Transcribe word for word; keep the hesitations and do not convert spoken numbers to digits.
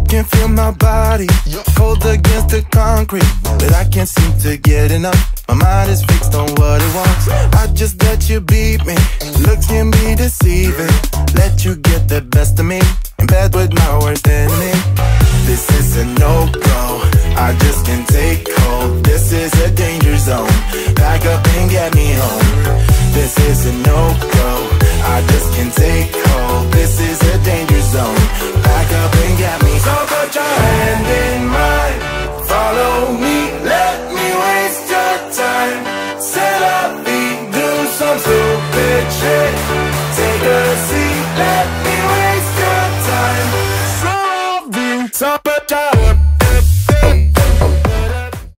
can feel my body cold against the concrete, but I can't seem to get enough. My mind is fixed on what it wants. I just let you beat me. Looks can be deceiving. Let you get the best of me in bed with my worst enemy. This is a no-go, I just can't take hold. This is a danger zone, back up and get me home. This is a no-go, I just can't take hold. This is a danger zone, back up and get me. So put your hand in mine, follow me, let me waste your time. Set up, be do some stupid shit.